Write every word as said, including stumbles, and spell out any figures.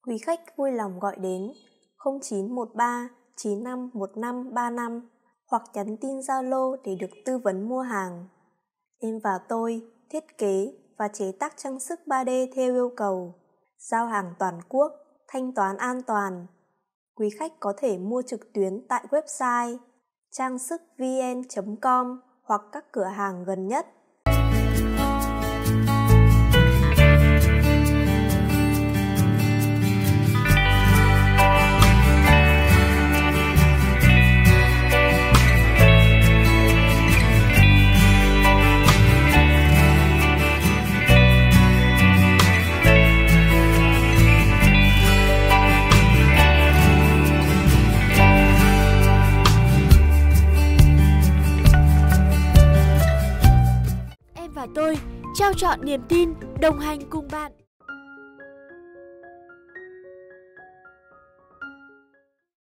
Quý khách vui lòng gọi đến không chín một ba chín năm một năm ba năm hoặc nhắn tin Zalo để được tư vấn mua hàng. Em và tôi thiết kế và chế tác trang sức ba D theo yêu cầu, giao hàng toàn quốc, thanh toán an toàn. Quý khách có thể mua trực tuyến tại website trang sức vn chấm com hoặc các cửa hàng gần nhất. Và tôi trao trọn niềm tin, đồng hành cùng bạn.